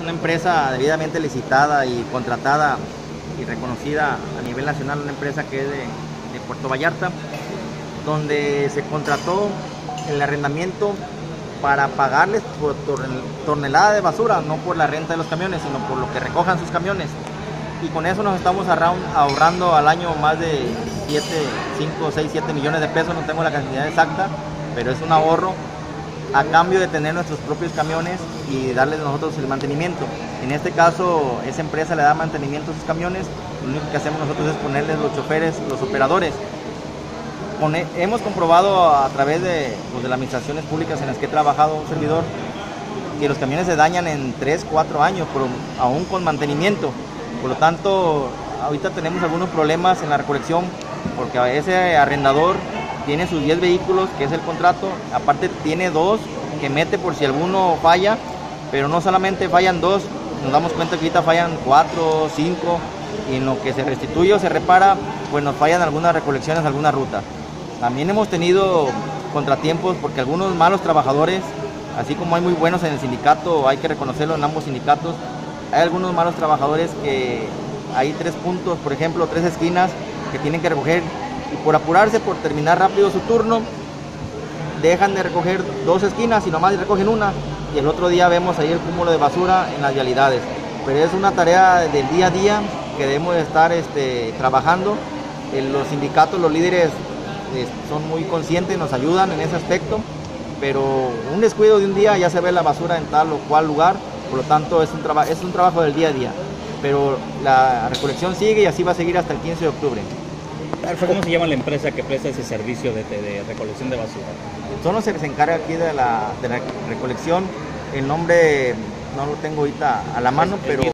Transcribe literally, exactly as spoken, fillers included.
una empresa debidamente licitada y contratada y reconocida a nivel nacional, una empresa que es de, de Puerto Vallarta, donde se contrató el arrendamiento para pagarles por tonelada de basura, no por la renta de los camiones, sino por lo que recojan sus camiones. Y con eso nos estamos ahorrando al año más de siete, cinco, seis, siete millones de pesos, no tengo la cantidad exacta, pero es un ahorro a cambio de tener nuestros propios camiones y darles nosotros el mantenimiento. En este caso, esa empresa le da mantenimiento a sus camiones, lo único que hacemos nosotros es ponerles los choferes, los operadores. Con, hemos comprobado a través de, pues, de las administraciones públicas en las que he trabajado un servidor, que los camiones se dañan en tres, cuatro años, por, aún con mantenimiento. Por lo tanto, ahorita tenemos algunos problemas en la recolección, porque ese arrendador tiene sus diez vehículos, que es el contrato, aparte tiene dos que mete por si alguno falla, pero no solamente fallan dos, nos damos cuenta que ahorita fallan cuatro, cinco, y en lo que se restituye o se repara, pues nos fallan algunas recolecciones, algunas rutas. También hemos tenido contratiempos porque algunos malos trabajadores, así como hay muy buenos en el sindicato, hay que reconocerlo en ambos sindicatos, hay algunos malos trabajadores que hay tres puntos, por ejemplo, tres esquinas que tienen que recoger, y por apurarse, por terminar rápido su turno, dejan de recoger dos esquinas y nomás recogen una, y el otro día vemos ahí el cúmulo de basura en las vialidades. Pero es una tarea del día a día que debemos de estar este, trabajando. En los sindicatos, los líderes eh, son muy conscientes, nos ayudan en ese aspecto, pero un descuido de un día ya se ve la basura en tal o cual lugar, por lo tanto es un, traba es un trabajo del día a día. Pero la recolección sigue y así va a seguir hasta el quince de octubre. ¿Cómo se llama la empresa que presta ese servicio de, de, de recolección de basura? Son los que se encarga aquí de la, de la recolección. El nombre no lo tengo ahorita a la mano, pero...